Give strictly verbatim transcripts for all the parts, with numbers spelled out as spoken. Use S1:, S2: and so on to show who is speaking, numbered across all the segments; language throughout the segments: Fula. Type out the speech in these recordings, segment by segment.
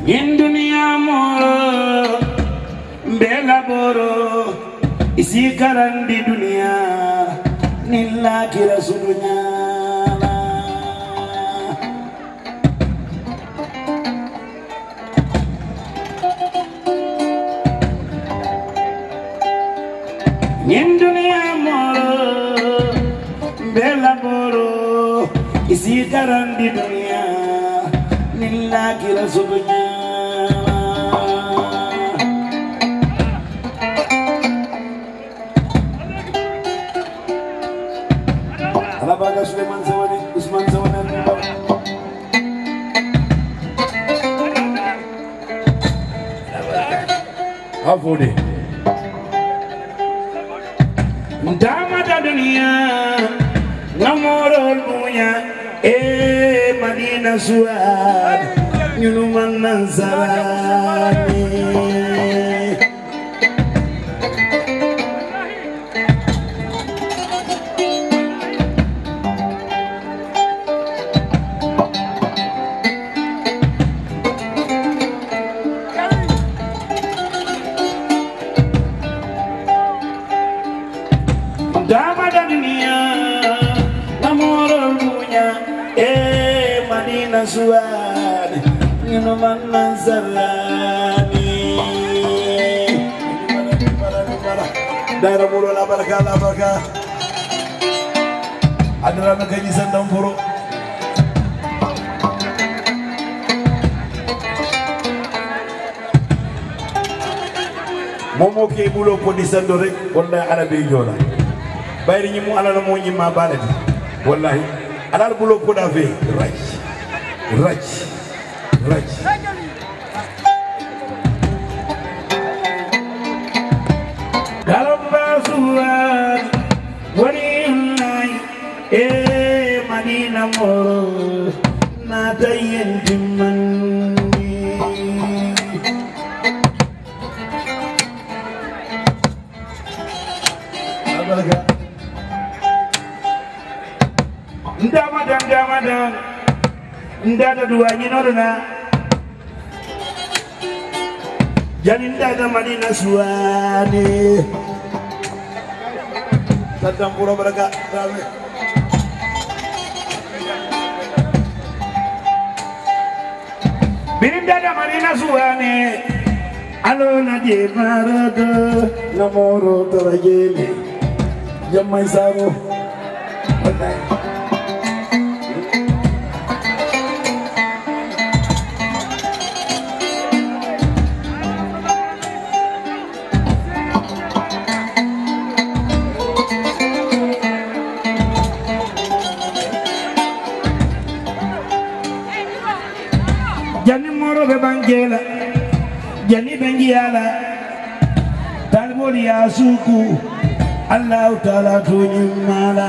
S1: in dunia moro bela boro isi karan di dunia nilla kira sudunya in dunia moro bela boro isi karan di dunia nilla kira sudunya Alabaga Suleman Zawadi Usman Zawadi Hafudi Dama da dunia Namorol punya Eh Madinah Suad Nyuluman Nansarani Dama da dunia Namorol punya Eh Madinah Suad Nyuluman Nansarani Daerah mulu la baraka la baraka Adara na gaji sandang puro Momo ke bulo ko di sando rek wallahi ala be jola bayri ñi mu ala mo ñi ma balati wallahi ala bulo ko da fe raj raj raj Galamba suwan wani nai e Madina moro na tayen dimani Abaraka ndama dan ndama dan ndada dua nyinorna Janinda da Madina suwane Sadam pura baraka rame Birinda da Madina suwane Alo na je marado namoro torajele Jamai saro Jani moro be bangela Jani bengiala Talboli ya suku Allah Ta'ala tunyimala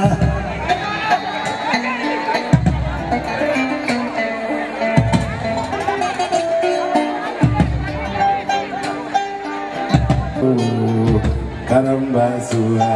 S1: Oh karamba suha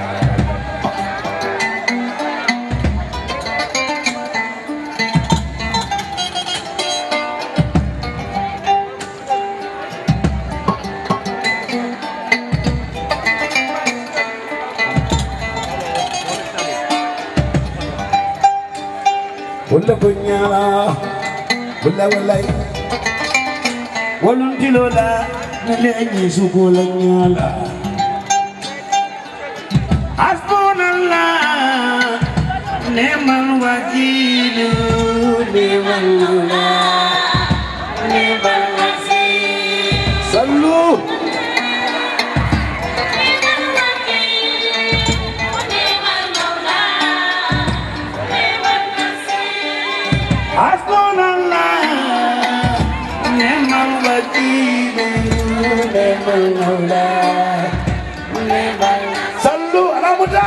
S1: Wala kunyala wala walay walun tilola nalenyi sukulanyala Hasbunallah ni'mal wakil ni'mal mawla ni'mal nasir sallu Hasbunallah ni'mal wakil ni'mal mawla ni'mal sallu ala muda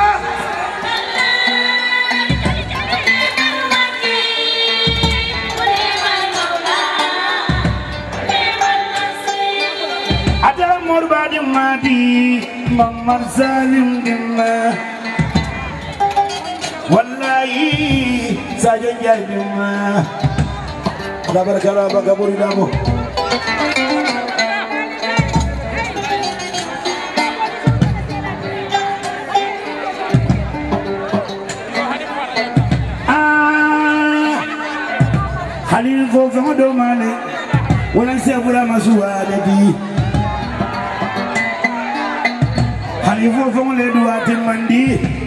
S1: ada murbadi mati Muhammad Salim dimma wallahi saja jadi mah. Ada berkala bagaimana kamu? Halil fo fo do mane wala sebura masuwa di Halil fo fo le do ate mandi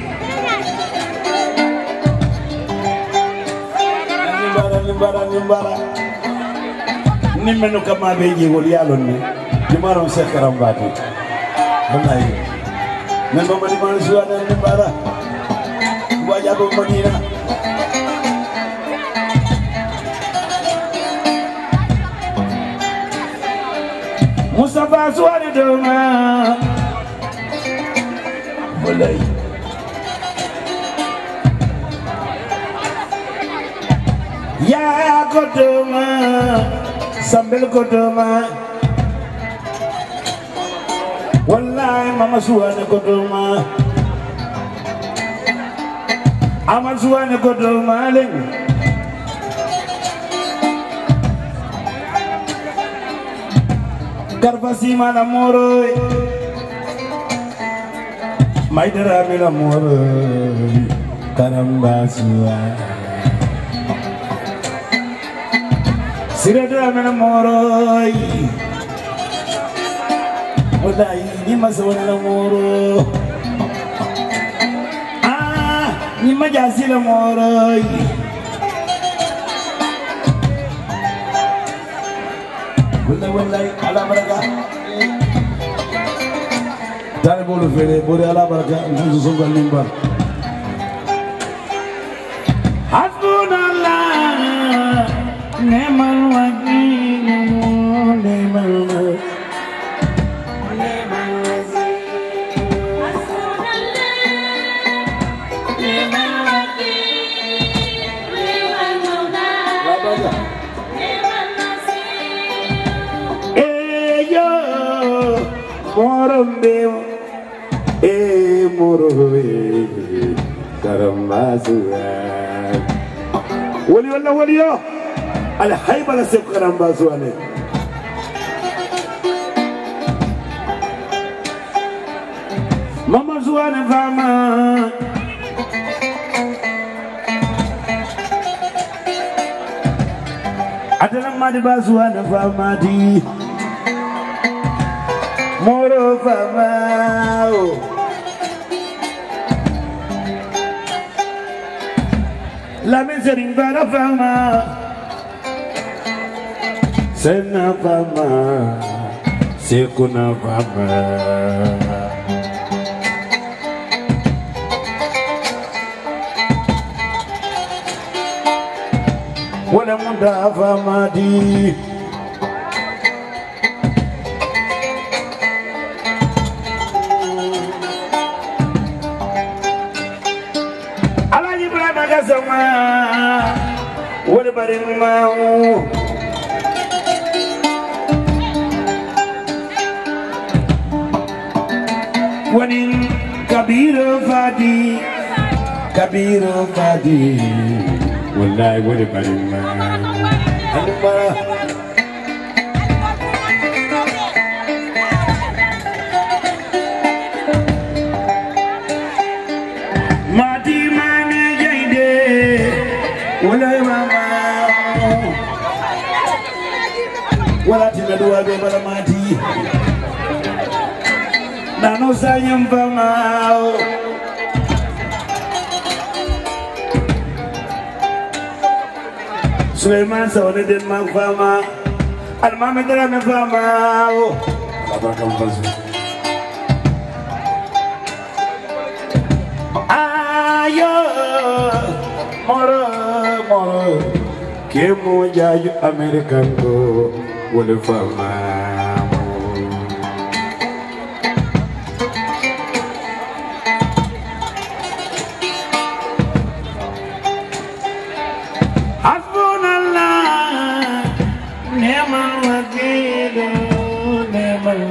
S1: nimbara nimbara nimbara nimenu kama beji wol yalon ni dimaro Cheikh Karambati wallahi men mama di masuwa nimbara waja ko Madina Mustafa suwani doma wallahi ya ko doma sambel ko doma wallahi mama suwani ko doma ama suwani ko doma len Karpasi mana moro Maidara mila moro Karambasua Siradara mila moro Odai ni masawala moro Ah ni majasi la moro Wallahi wallahi ala baraka Tare bolu fere bore ala baraka nzu songal nimbar Hasbunallah ni'mal wakeel ni'mal ni'mal wakeel Hasbunallah ni'mal wakeel ni'mal mawla Morombe e morobe Karambasua Wali wala wali yo Al haiba la sep Karambasua ne Mama Zuane fama Adana madi ba Zuane fama di Moro famao La miseria para fama Sena fama Sekuna fama Wala munda fama di Sama wala barin mau wanin kabiro fadi kabiro fadi wallahi wala barin mau Wala tina dua be bala mati Nano sayang pamao Sulaiman sawale den mag fama Al mama dara me famao Baba kam bazu Ayo moro moro Kemo jaju American go Wale fama Hasbunallah ni'mal wakeel ni'mal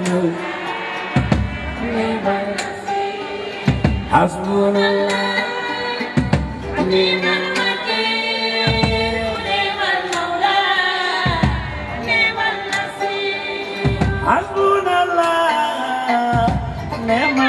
S1: ni'mal Hasbunallah ni'mal wakeel ni'mal mawla ni'mal nasir
S2: neex ma